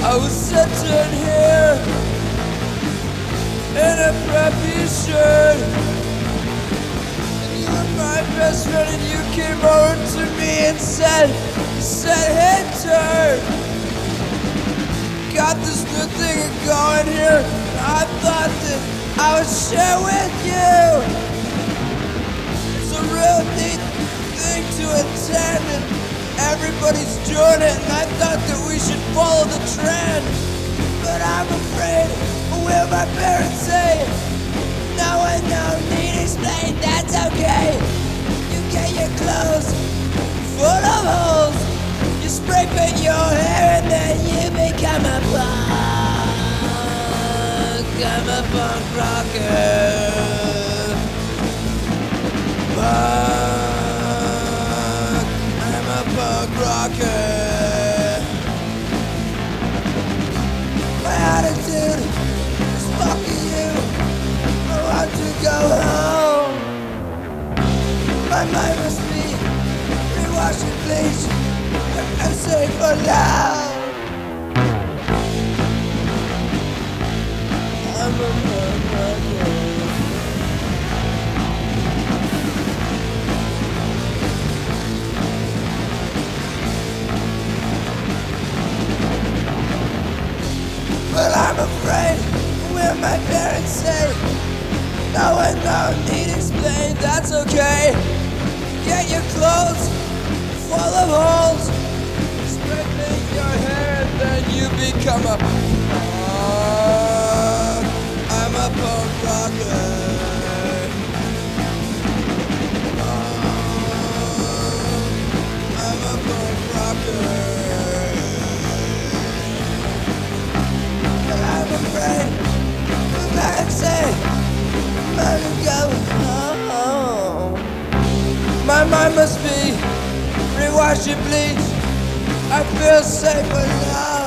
I was sitting here in a preppy shirt, and you were my best friend, and you came over to me and said, hey turd, got this new thing going here. I thought that I would share with you. It's a real neat thing to attend, and everybody's doing it, and I thought that we should follow the trend. But I'm afraid, will my parents say, no one need explain, that's okay. You get your clothes full of holes, you spray paint your hair, and then you become a punk. I'm a punk rocker. I'm a punk rocker. My attitude is fucking you. I want to go home. My mind must be rewashing bleach and say for now. I'm a punk rocker. But I'm afraid, will my parents say, no need explain, that's okay. Get your clothes full of holes, spray paint your hair, and then you become a punk. I'm a punk rocker. I'm a punk rocker. I'm afraid, my parents say, I'm going home. My mind must be rewashing bleach. I feel safe alone.